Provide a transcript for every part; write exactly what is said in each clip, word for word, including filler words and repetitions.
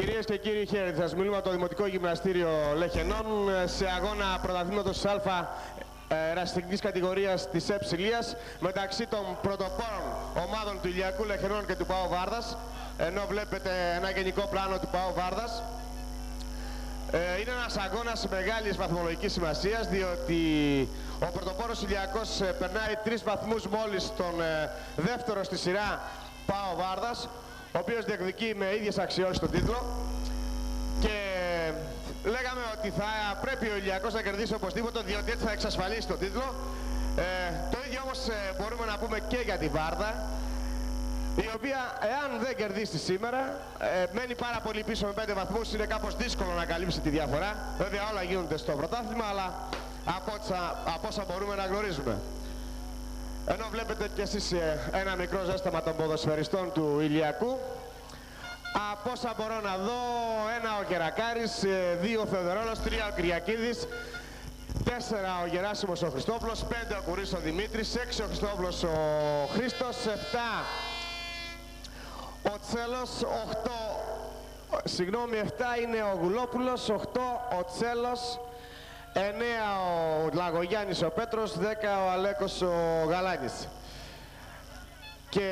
Κυρίες και κύριοι, χαίρετε. Σας μιλούμε από το Δημοτικό Γυμναστήριο Λεχενών σε αγώνα πρωταθλήματος Α ερασιτεχνικής κατηγορίας της Ε Ψηλίας μεταξύ των πρωτοπόρων ομάδων του Ηλιακού Λεχενών και του ΠΑΟ Βάρδας, ενώ βλέπετε ένα γενικό πλάνο του ΠΑΟ Βάρδας. Ε, είναι ένας αγώνας μεγάλης βαθμολογικής σημασίας, διότι ο πρωτοπόρος Ηλιακός ε, περνάει τρεις βαθμούς μόλις στον ε, δεύτερο στη σειρά ΠΑΟ Βάρδας, ο οποίος διεκδικεί με ίδιες αξιώσεις τον τίτλο. Και λέγαμε ότι θα πρέπει ο Ηλιακός να κερδίσει οπωσδήποτε, διότι έτσι θα εξασφαλίσει τον τίτλο. Ε, το ίδιο όμως ε, μπορούμε να πούμε και για τη Βάρδα, η οποία, εάν δεν κερδίσει σήμερα, ε, μένει πάρα πολύ πίσω με πέντε βαθμούς. Είναι κάπως δύσκολο να καλύψει τη διαφορά. Βέβαια όλα γίνονται στο πρωτάθλημα, αλλά από όσα, από όσα μπορούμε να γνωρίζουμε. Ενώ βλέπετε κι εσείς ε, ένα μικρό ζέσταμα των ποδοσφαιριστών του Ηλιακού. Από όσα μπορώ να δω, ένα ο Κερακάρης, ε, δύο ο Θεοδωρώνος, τρία ο Κυριακίδης, τέσσερα ο Γεράσιμος ο Χριστόπουλος, πέντε ο Κουρής ο Δημήτρης, έξι ο Χριστόπουλος ο Χρήστος, επτά ο Τσέλος, οκτώ, συγγνώμη, επτά είναι ο Γουλόπουλος, οκτώ ο Τσέλος, εννέα ο Λαγογιάννης ο Πέτρος, δέκα ο Αλέκος ο Γαλάνης. Και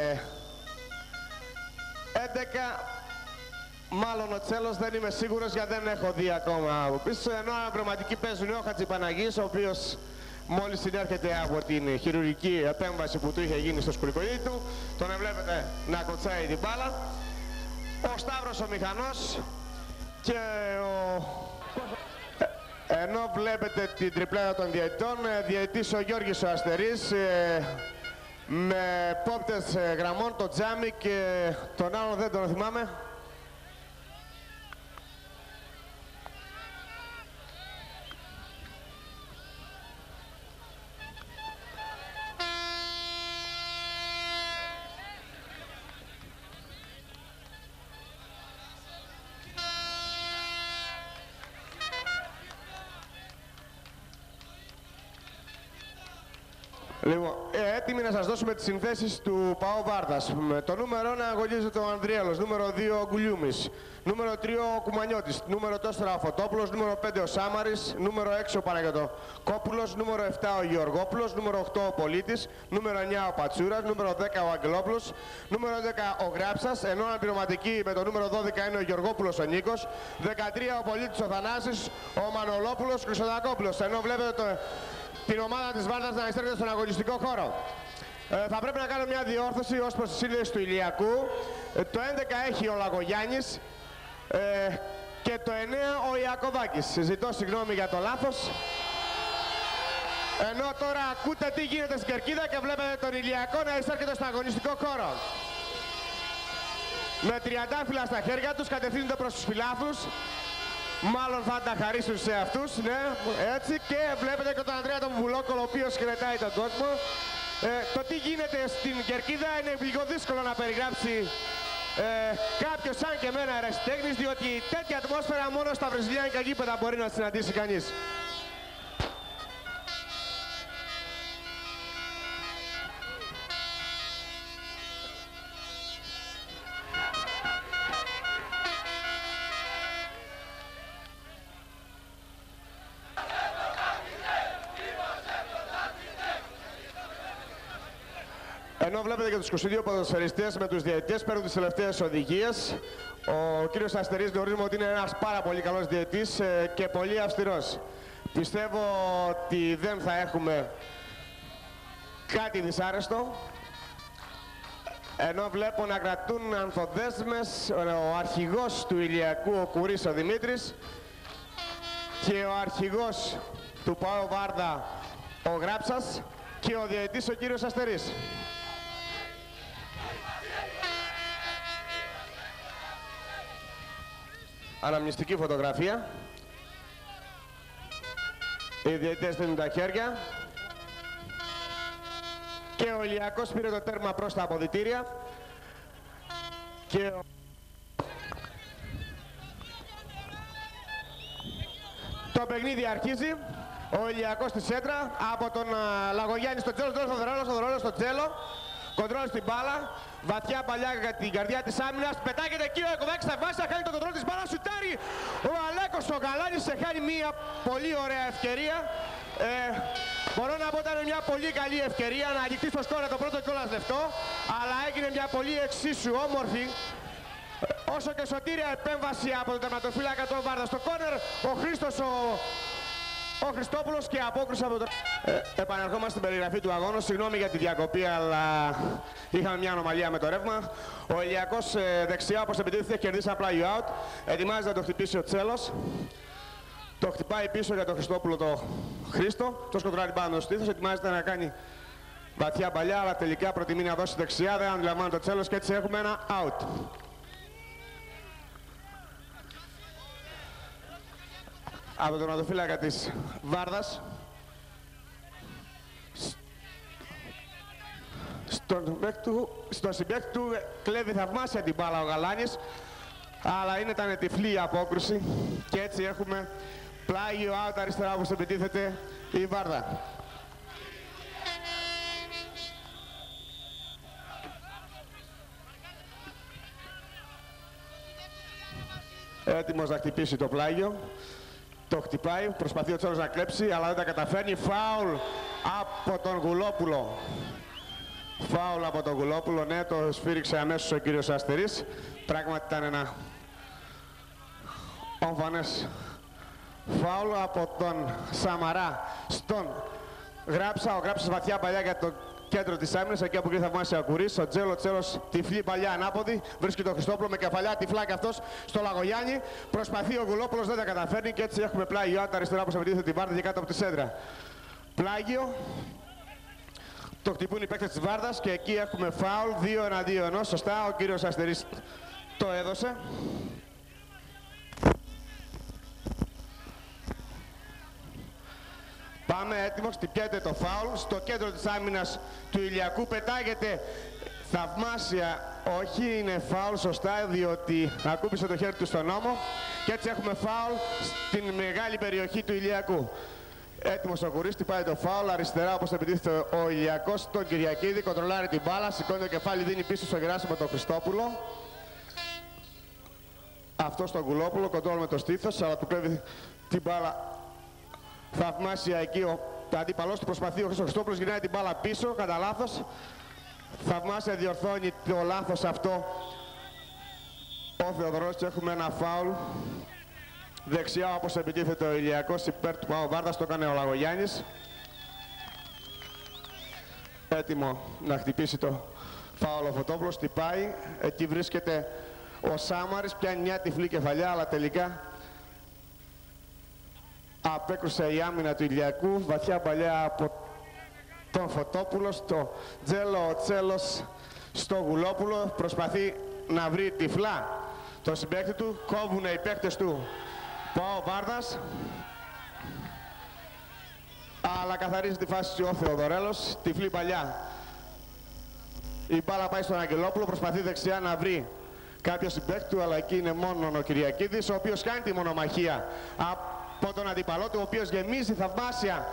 έντεκα, μάλλον ο Τσέλος, δεν είμαι σίγουρος γιατί δεν έχω δει ακόμα από πίσω, ενώ αναπληρωματικοί παίζουν ο Χατζηπαναγής, ο οποίος μόλις συνέρχεται από την χειρουργική επέμβαση που του είχε γίνει στο σκουλικονί του. Τον βλέπετε να κοτσάει την μπάλα. Ο Σταύρος ο Μηχανός και ο... Ενώ βλέπετε την τριπλάδα των διαιτητών, διαιτητής ο Γιώργης ο Αστερής, με πόπτες γραμμών, το Τζάμι και τον άλλον δεν τον θυμάμαι. Λοιπόν, ε, έτοιμοι να σας δώσουμε τις συνθέσεις του ΠΑΟ Βάρδας. Με το νούμερο ένα αγωνίζεται ο Ανδριέλος, νούμερο δύο ο Γκουλιούμης, νούμερο τρία ο Κουμανιώτης, νούμερο τέσσερα ο Φωτόπουλος, νούμερο πέντε ο Σάμαρης, νούμερο έξι ο Παναγιωτοκόπουλος, νούμερο επτά ο Γεωργόπουλος, νούμερο οκτώ ο Πολίτης, νούμερο εννιά ο Πατσούρας, νούμερο δέκα ο Αγγελόπουλος, νούμερο έντεκα ο Γράψας, ενώ αναπληρωματική με το νούμερο δώδεκα είναι ο Γεωργόπουλος ο Νίκος, δεκατρία ο Πολίτης ο Θανάσης, ο Μανολόπουλος, ο Χρυσοδακόπουλος, ενώ βλέπετε το... την ομάδα της Βάρδας να εισέρχεται στον αγωνιστικό χώρο. Ε, θα πρέπει να κάνω μια διόρθωση ως προς τις σύνδεσεις του Ηλιακού. Ε, το έντεκα έχει ο Λαγογιάννης ε, και το εννέα ο Ιακωβάκης. Ζητώ συγγνώμη για το λάθος. Ενώ τώρα ακούτε τι γίνεται στην κερκίδα και βλέπετε τον Ηλιακό να εισέρχεται στον αγωνιστικό χώρο. Με τριαντάφυλλα στα χέρια τους κατευθύνονται προς τους φιλάθλους. Μάλλον θα τα χαρίσουν σε αυτούς, ναι, έτσι. Και βλέπετε και τον Ανδρέα τον Βουλόκολο, ο οποίος χαιρετάει τον κόσμο. Ε, το τι γίνεται στην κερκίδα είναι λίγο δύσκολο να περιγράψει ε, κάποιος σαν και εμένα ερασιτέχνης, διότι τέτοια ατμόσφαιρα μόνο στα βραζιλιάνικα γήπεδα μπορεί να συναντήσει κανείς. Ενώ βλέπετε και τους είκοσι δύο ποδοσφαιριστές με τους διαιτητές παίρνουν τις τελευταίες οδηγίες. Ο κύριος Αστερής γνωρίζουμε ότι είναι ένας πάρα πολύ καλός διαιτητής και πολύ αυστηρός. Πιστεύω ότι δεν θα έχουμε κάτι δυσάρεστο. Ενώ βλέπω να κρατούν ανθοδέσμες ο αρχηγός του Ηλιακού, ο Κουρής ο Δημήτρης, και ο αρχηγός του ΠΑΟ Βάρδα, ο Γράψας, και ο διαιτητής ο κύριος Αστερής. Αναμνηστική φωτογραφία. Οι διαιτητές δίνουν τα χέρια. Και ο Ηλιακός πήρε το τέρμα προς τα αποδυτήρια. Και ο... το παιχνίδι αρχίζει. Ο Ηλιακός στη σέντρα από τον uh, Λαγογιάννη στο Τσέλο, τον Θοδωρόλο, στο Θοδωρόλο στο Τσέλο. Κοντρόλ στην μπάλα. Βαθιά παλιά για την καρδιά της άμυνας. Πετάγεται εκεί ο Εκοβάκης στα βάσια. Χάνει το κοντρόλ της μπάλας. Σουτάρει ο Αλέκος ο Γαλάνης. Σε χάνει μια πολύ ωραία ευκαιρία. Ε, μπορώ να πω ότι ήταν μια πολύ καλή ευκαιρία να αγγιχτεί στο σκόρ το πρώτο κιόλας λεπτό. Αλλά έγινε μια πολύ εξίσου όμορφη όσο και σωτήρια επέμβαση από τον τερματοφύλακα του Βάρδα στο κόρνερ. Ο Χρήστος ο, ο Χριστόπουλος και απόκριση από τον... Ε, επανερχόμαστε στην περιγραφή του αγώνα. Συγγνώμη για τη διακοπή, αλλά είχαμε μια ανομαλία με το ρεύμα. Ο Ηλιακός ε, δεξιά, όπως επιτίθεται, κερδίσει απλά you out. Ετοιμάζεται να το χτυπήσει ο Τσέλος. Το χτυπάει πίσω για τον Χριστόπουλο το Χρήστο. Το σκοτράρει πάνω στο στήθος. Ετοιμάζεται να κάνει βαθιά παλιά, αλλά τελικά προτιμεί να δώσει δεξιά. Δεν αντιλαμβάνει το Τσέλος και έτσι έχουμε ένα out. Από τον τερματοφύλακα της Βάρδας. Στον, στον συμπαίκτη του κλέβει θαυμάσια την μπάλα ο Γαλάνης, αλλά είναι ήταν τυφλή η απόκρουση και έτσι έχουμε πλάγιο out αριστερά όπως επιτίθεται η Βάρδα. Έτοιμος να χτυπήσει το πλάγιο. Το χτυπάει, προσπαθεί ο Τσέλος να κλέψει, αλλά δεν τα καταφέρνει. Φάουλ από τον Γουλόπουλο. Φάουλ από τον Γουλόπουλο, ναι, το σφύριξε αμέσως ο κύριος Αστερής. Πράγματι ήταν ένα ομφανές φάουλ από τον Σαμαρά στον Γράψα. Ο Γράψας βαθιά παλιά για το κέντρο της άμυνας, εκεί από εκεί θαυμάσια ο Κουρής. Ο Τζέλο, Τσέλος τυφλή παλιά ανάποδη. Βρίσκει τον Χριστόπουλο με κεφαλιά, τυφλά και αυτός στο Λαγογιάννη. Προσπαθεί ο Γουλόπουλος, δεν τα καταφέρνει και έτσι έχουμε πλάγιο out αριστερά όπως επιτίθεται την Βάρδα και κάτω από τη σέντρα. Πλάγιο. Το χτυπούν οι παίκτες της Βάρδας και εκεί έχουμε φάουλ, δύο εναντίον ενός. Σωστά, ο κύριος Αστερής το έδωσε. Πάμε, έτοιμος, χτυπιέται το φάουλ. Στο κέντρο της άμυνας του Ηλιακού πετάγεται θαυμάσια. Όχι, είναι φάουλ, σωστά, διότι ακούπησε το χέρι του στον ώμο. Και έτσι έχουμε φάουλ στην μεγάλη περιοχή του Ηλιακού. Έτοιμος ο Κουρής, πάει το φάουλ, αριστερά όπως επιτίθεται ο Ηλιακός, τον Κυριακίδη, κοντρολάρει την μπάλα, σηκώνει το κεφάλι, δίνει πίσω στο Γεράσιμο τον Χριστόπουλο. Αυτό στον Γουλόπουλο, κοντρόλ με το στήθος, αλλά του κλέβει την μπάλα θαυμάσια εκεί. Ο αντίπαλός του προσπαθεί, ο Χριστόπουλος γυρνάει την μπάλα πίσω, κατά λάθος. Θαυμάσια διορθώνει το λάθος αυτό ο Θεοδωρός και έχουμε ένα φάουλ. Δεξιά όπως επιτίθεται ο Ηλιακός υπέρ του Παο Βάρδας, το έκανε ο Λαγογιάννης. Έτοιμο να χτυπήσει το φάουλ ο Φωτόπουλος, χτυπάει. Εκεί βρίσκεται ο Σάμαρης, πιάνει μια τυφλή κεφαλιά, αλλά τελικά απέκρουσε η άμυνα του Ηλιακού. Βαθιά παλιά από τον Φωτόπουλο, στο Τζέλο, ο Τσέλος στο Γουλόπουλο. Προσπαθεί να βρει τυφλά το συμπαίκτη του, κόβουνε οι παίκτες του Παο Βάρδας, αλλά καθαρίζει τη φάση ο Θεοδωρέλος, τυφλή παλιά. Η μπάλα πάει στον Αγγελόπουλο, προσπαθεί δεξιά να βρει κάποιο συμπαίκτη του, αλλά εκεί είναι μόνο ο Κυριακίδης, ο οποίος κάνει τη μονομαχία από τον αντίπαλό του, ο οποίος γεμίζει θαυμάσια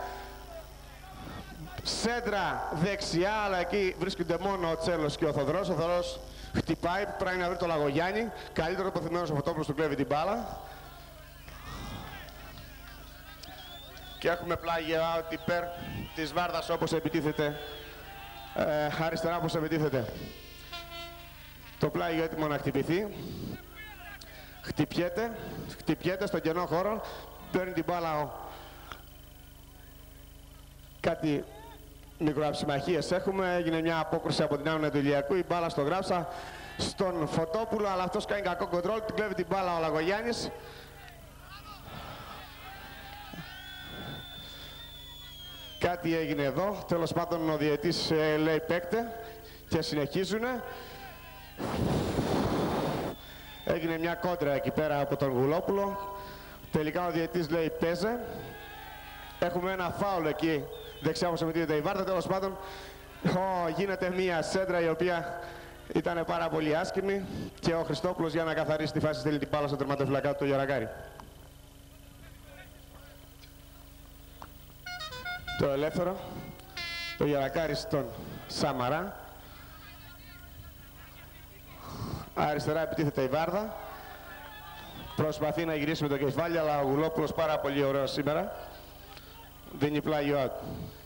σέντρα δεξιά, αλλά εκεί βρίσκονται μόνο ο Τσέλος και ο Θοδωρός. Ο Θοδωρός χτυπάει, πρέπει να βρει το Λαγογιάννη, καλύτερο αποθυμένος ο Φωτόπουλος του κλέβει την μπάλα. Και έχουμε πλάγιο out υπέρ της Βάρδας όπως επιτίθεται, ε, αριστερά όπως επιτίθεται. Το πλάγιο έτοιμο να χτυπηθεί. Χτυπιέται, χτυπιέται στον κενό χώρο, παίρνει την μπάλα ο... Κάτι μικροαψημαχίες έχουμε, έγινε μια απόκρουση από την άμυνα του Ηλιακού, η μπάλα στο Γράψα, στον Φωτόπουλο, αλλά αυτός κάνει κακό κοντρόλ, την κλέβει την μπάλα ο Λαγογιάννης. Κάτι έγινε εδώ, τέλος πάντων ο διαιτής ε, λέει παίκτε και συνεχίζουνε. Έγινε μια κόντρα εκεί πέρα από τον Γουλόπουλο. Τελικά ο διαιτής λέει παίζε. Έχουμε ένα φάουλ εκεί δεξιά όπως επιτίθεται η Βάρδα. Τέλος πάντων ο, γίνεται μια σέντρα η οποία ήταν πάρα πολύ άσκημη και ο Χριστόπουλος για να καθαρίσει τη φάση στέλνει την μπάλα στο τερματοφυλακά του Γεωργάρη. Το ελεύθερο, το Γερακάρι στον Σαμαρά. Αριστερά επιτίθεται η Βάρδα. Προσπαθεί να γυρίσει με το κεφάλι, αλλά ο Γουλόπουλος πάρα πολύ ωραίος σήμερα. Δίνει πλάγιο out.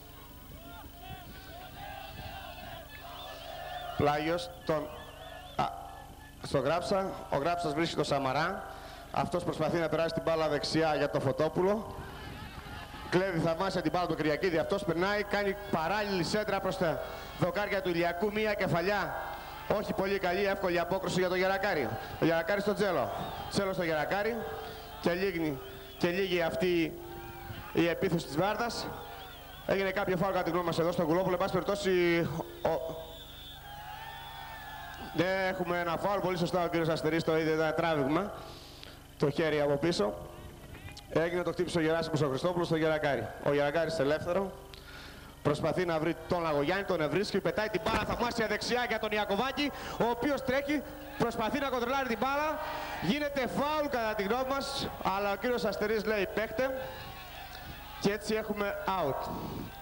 Πλάγιος τον... Α, στο Γράψα. Ο Γράψας βρίσκει το Σαμαρά. Αυτός προσπαθεί να περάσει την μπάλα δεξιά για το Φωτόπουλο. Κλέβει θαυμάσια την μπάλα του Κυριακίδη. Αυτός περνάει, κάνει παράλληλη σέντρα προς τα δοκάρια του Ηλιακού. Μία κεφαλιά. Όχι πολύ καλή, εύκολη απόκρουση για τον Γερακάρη. Ο Γερακάρης στο Τζέλο. Τζέλο στο Γερακάρη. Και λίγη, και λίγη αυτή η επίθεση της Βάρδας. Έγινε κάποιο φάουλ κατά τη γνώμη μας εδώ στον Γουλόπουλο. Εν πάση περιπτώσει, ο... δεν έχουμε ένα φάουλ. Πολύ σωστά ο κύριος Αστερής το είδε, ήταν τράβηγμα. Το χέρι από πίσω. Έγινε το χτύπησε ο Γεράσιμος ο Χριστόπουλος στο Γερακάρη. Ο Γερακάρης ελεύθερο. Προσπαθεί να βρει τον Λαγογιάννη, τον ευρίσκει, πετάει την μπάλα θαυμάσια δεξιά για τον Ιακωβάκη, ο οποίος τρέχει, προσπαθεί να κοντρολάρει την μπάλα. Γίνεται φάουλ κατά τη γνώμη μας, αλλά ο κύριος Αστερής λέει παίχτε και έτσι έχουμε out.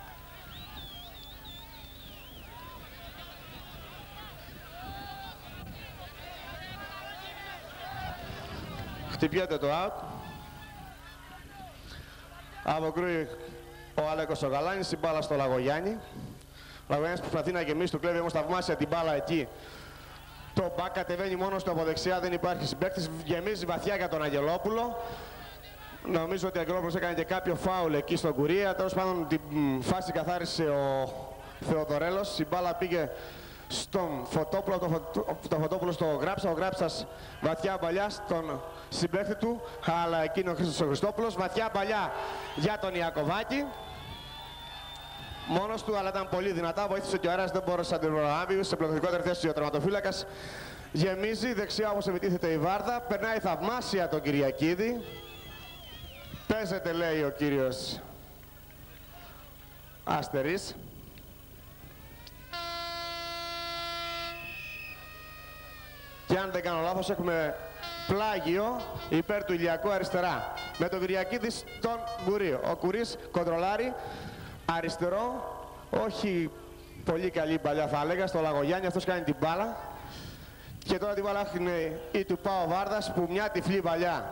Χτυπιέται το out. Αποκρούει ο Αλέκος ο Γαλάνης, η μπάλα στο Λαγογιάννη. Ο Λαγογιάννης προσπαθεί να γεμίσει, του κλέβει όμως θαυμάσια την μπάλα εκεί. Το μπακ κατεβαίνει μόνος του από δεξιά, δεν υπάρχει συμπαίκτης, γεμίζει βαθιά για τον Αγγελόπουλο. Νομίζω ότι ο Αγγελόπουλος έκανε και κάποιο φάουλ εκεί στον Κουρία. Τέλος πάντων την φάση καθάρισε ο Θεοδωρέλος. Η μπάλα πήγε στον Φωτόπουλο, το, φωτο, το Φωτόπουλο στο Γράψα. Ο Γράψας βαθιά παλιά στον συμπαίκτη του, αλλά εκείνο ο Χρήστος ο Χριστόπουλος. Βαθιά παλιά για τον Ιακωβάκη. Μόνος του, αλλά ήταν πολύ δυνατά. Βοήθησε και ο αέρας, δεν μπόρεσε να την προλάβει. Σε πληροφορικότερη θέση ο τερματοφύλακας. Γεμίζει, δεξιά όπως επιτίθεται η Βάρδα. Περνάει θαυμάσια τον Κυριακίδη. Παίζεται, λέει ο κύριος Αστερής. Και αν δεν κάνω λάθος έχουμε πλάγιο υπέρ του Ηλιακού αριστερά. Με τον Κυριακίδη στον Κουρίο. Ο Κουρής κοντρολάρει αριστερό. Όχι πολύ καλή παλιά θα έλεγα στο Λαγογιάννη. Αυτός κάνει την μπάλα. Και τώρα την μπάλα είναι η του Πάο Βάρδας που μια τυφλή παλιά.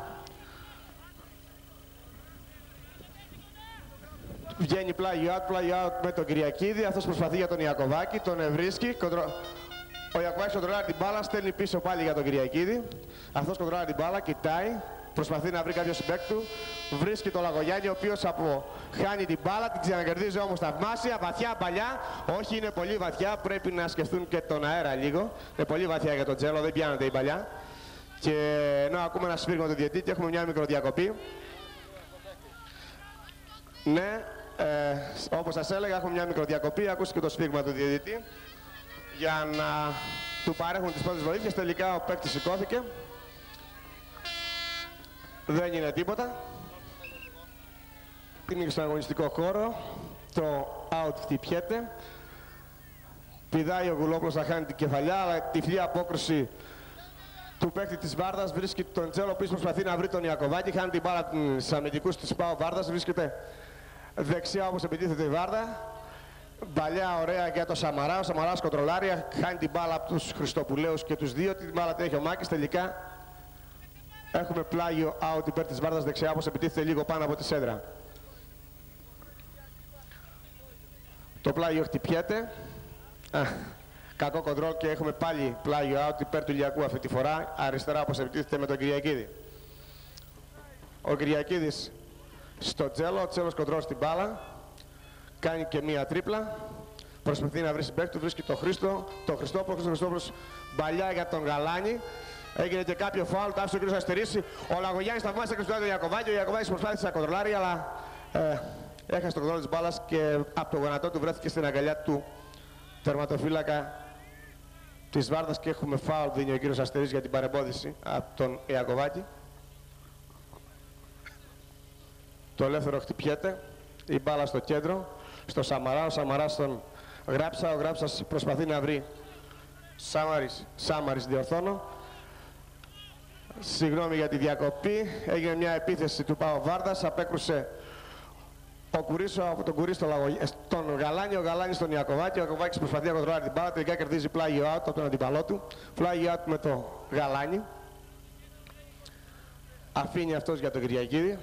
Βγαίνει πλάγιο out, πλάγιο out με τον Κυριακίδη. Αυτός προσπαθεί για τον Ιακωβάκη, τον ευρίσκει. Κοντρο... Ο Ιακωβάκης κοντρολάρει την μπάλα, στέλνει πίσω πάλι για τον Κυριακίδη. Αυτός κοντρολάρει την μπάλα, κοιτάει. Προσπαθεί να βρει κάποιο συμπαίκτη του. Βρίσκει τον Λαγογιάννη, ο οποίος από... χάνει την μπάλα, την ξανακερδίζει όμως θαυμάσια. Βαθιά παλιά, όχι είναι πολύ βαθιά. Πρέπει να σκεφτούν και τον αέρα λίγο. Είναι πολύ βαθιά για τον Τζέλο, δεν πιάνεται η παλιά. Και ενώ ακούμε ένα σφύριγμα του διαιτητή, έχουμε μια μικροδιακοπή. Ναι, ε, όπως σας έλεγα, έχουμε μια μικροδιακοπή. Ακούστηκε το σφύριγμα του διαιτητή για να του παρέχουν τις πρώτες βοήθειες. Τελικά ο παίκτης σηκώθηκε. Δεν είναι τίποτα. Είναι στον αγωνιστικό χώρο. Το out χτυπιέται. Πηδάει ο Γουλόπουλος να χάνει την κεφαλιά, αλλά τυφλή απόκρουση του παίκτη της Βάρδας βρίσκει τον Τζέλο, ο οποίος προσπαθεί να βρει τον Ιακωβάκη. Χάνει την μπάλα στους αμυντικούς της Πάο Βάρδας. Βρίσκεται δεξιά όπως επιτίθεται η Βάρδα. Παλιά ωραία για το Σαμαρά. Ο Σαμαράς κοντρολάρια. Χάνει την μπάλα από τους Χριστοπουλαίους και τους δύο. Την μπάλα την έχει ο Μάκης. Τελικά έχουμε πλάγιο out υπέρ της Βάρδας δεξιά όπως επιτίθεται λίγο πάνω από τη σέντρα. Το πλάγιο χτυπιέται. Α, κακό κοντρόλ και έχουμε πάλι πλάγιο out υπέρ του Ηλιακού αυτή τη φορά. Αριστερά όπως επιτίθεται με τον Κυριακίδη. Ο Κυριακίδης στο Τζέλο. Ο Τζέλος κοντρόλ στην μπάλα. Κάνει και μία τρίπλα. Προσπαθεί να βρει συμπαίκτη του. Βρίσκει τον Χρήστο. Τον Χριστόπουλο. Ο Χριστόπουλος μπαλιά για τον Γαλάνη. Έγινε και κάποιο φάουλ. Το άφησε ο κύριος Αστερής. Ο Λαγογιάννης θαυμάσια και τον Ιακωβάκη. Ο Ιακωβάκης προσπάθησε να κοντρολάρει, αλλά ε, έχασε το κοντρόλ της μπάλας και από το γονατό του βρέθηκε στην αγκαλιά του τερματοφύλακα της Βάρδας και έχουμε φάουλ. Δίνει ο κύριος Αστερής για την παρεμπόδιση από τον Ιακωβάκη. Το ελεύθερο χτυπιέται. Η μπάλα στο κέντρο. Στο Σαμαρά, ο Σαμαράς τον Γράψα, ο Γράψας προσπαθεί να βρει Σάμαρης, Σάμαρης διορθώνω. Συγγνώμη για τη διακοπή, έγινε μια επίθεση του Πάο Βάρδας, απέκρουσε Ο Κουρίσο από τον Κουρί στο Λαγο... στον Γαλάνη, ο Γαλάνη στον Ιακωβάκη. Ο Ιακωβάκης προσπαθεί να κοντρολάρει την μπάλα. Τελικά κερδίζει πλάγιο out από τον αντιπαλό του. Πλάγιο out με το Γαλάνη. Αφήνει αυτός για τον Κυριακίδη.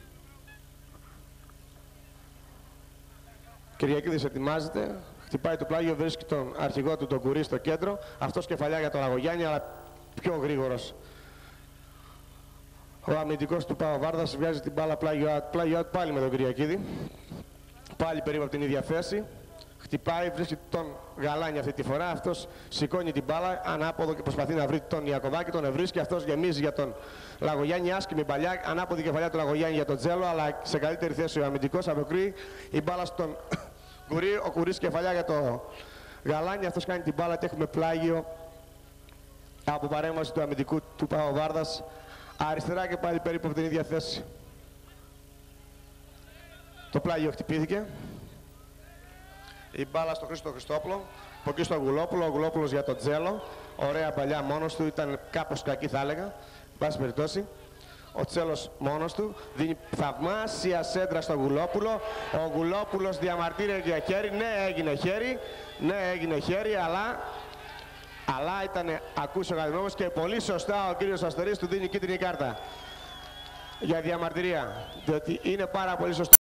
Κυριακίδης ετοιμάζεται. Χτυπάει το πλάγιο, βρίσκει τον αρχηγό του τον Κουρί στο κέντρο. Αυτός κεφαλιά για τον Λαγογιάννη, αλλά πιο γρήγορος. Ο αμυντικός του Πάο Βάρδας βγάζει την μπάλα πλάγιο out. Πλάγιο out πάλι με τον Κυριακίδη. Πάλι περίπου από την ίδια θέση. Χτυπάει, βρίσκει τον Γαλάνη αυτή τη φορά. Αυτός σηκώνει την μπάλα ανάποδο και προσπαθεί να βρει τον Ιακωβάκη. Τον ευρίσκει. Αυτός γεμίζει για τον Λαγογιάννη. Άσκημη παλιά. Ανάποδη κεφαλιά του Λαγογιάννη για τον Τζέλο. Αλλά σε καλύτερη θέση ο αμυντικός. Αποκρούει η μπάλα στον Κουρί. Ο Κουρής κεφαλιά για τον Γαλάνη. Αυτός κάνει την μπάλα και έχουμε πλάγιο από παρέμβαση του αμυντικού του Πάο Βάρδας. Αριστερά και πάλι περίπου από την ίδια θέση. Το πλάγιο χτυπήθηκε. Η μπάλα στο Χρήστο Χριστόπουλο. Από εκεί στο Γουλόπουλο. Ο Γουλόπουλος για τον Τζέλο. Ωραία παλιά μόνος του. Ήταν κάπως κακή θα έλεγα. Εν πάση περιπτώσει. Ο Τσέλος μόνος του. Δίνει θαυμάσια σέντρα στο Γουλόπουλο. Ο Γουλόπουλος διαμαρτύρεται για χέρι. Ναι, έγινε χέρι. Ναι, έγινε χέρι, αλλά... Αλλά ήταν ακούς ο Γαδημόμος και πολύ σωστά ο κύριος Αστερής του δίνει κίτρινη κάρτα για διαμαρτυρία. Διότι είναι πάρα πολύ σωστό.